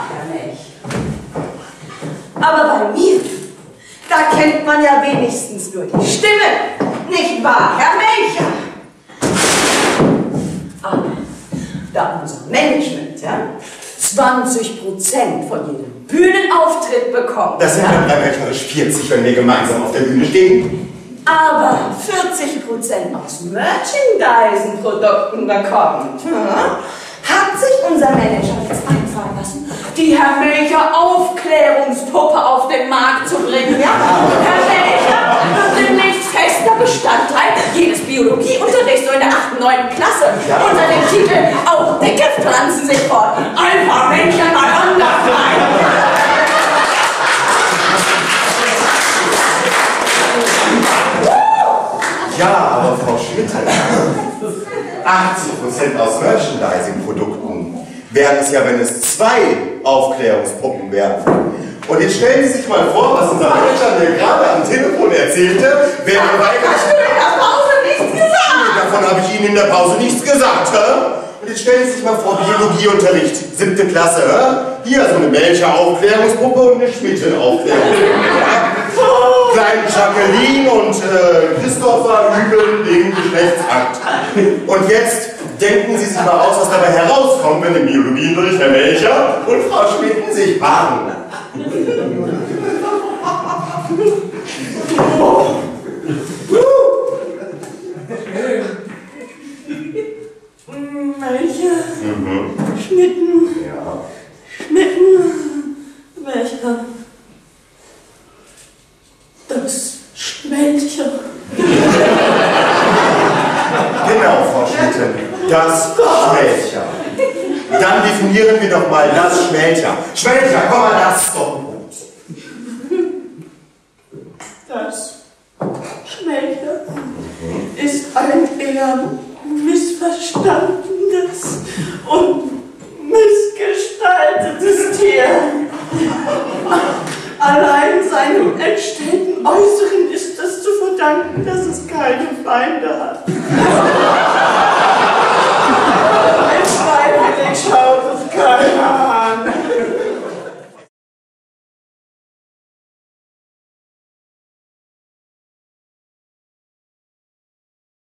Herr Melch. Aber bei mir, da kennt man ja wenigstens nur die Stimme, nicht wahr, Herr Melcher? Aber da unser Management, ja, 20% von jedem Bühnenauftritt bekommt. Das sind dann rechnerisch 40, wenn wir gemeinsam auf der Bühne stehen. Aber 40% aus Merchandising-Produkten bekommt, hat sich unser Manager jetzt einfallen lassen, die Herr Melcher Aufklärungspuppe auf den Markt zu bringen. Ja? Herr Melcher wird demnächst fester Bestandteil jedes Biologieunterrichts so in der 8. und 9. Klasse unter dem Titel Auch Dicke pflanzen sich fort. Einfach Männchen mal anders rein. Ja, aber Frau Schmitte, 80% aus Merchandising-Produkten wären es ja, wenn es 2 Aufklärungspuppen wären. Und jetzt stellen Sie sich mal vor, was unser Manager mir gerade am Telefon erzählte, wäre weiter. Hast du in der Pause nichts gesagt? Davon habe ich Ihnen in der Pause nichts gesagt, hä? Und jetzt stellen Sie sich mal vor, Biologieunterricht, 7. Klasse, hä? Hier so eine Melcher Aufklärungspuppe und eine Schmitte Aufklärungspuppe. Kleine Jacqueline und Christopher übeln wegen Geschlechtsakt. Und jetzt denken Sie sich mal aus, was dabei herauskommt, wenn im Biologieunterricht Herr Melcher und Frau Schmitten sich paaren. Melcher, Schmitten, Schmitten, Melcher. Das Schmelcher. Genau, Frau Schmitten, das Schmelcher. Dann definieren wir doch mal das Schmelcher. Schmelcher, komm mal, das ist doch gut. Das Schmelcher ist ein eher missverstandenes und missgestaltetes Tier. Allein seinem entstellten Äußeren ist es zu verdanken, dass es keine Feinde hat.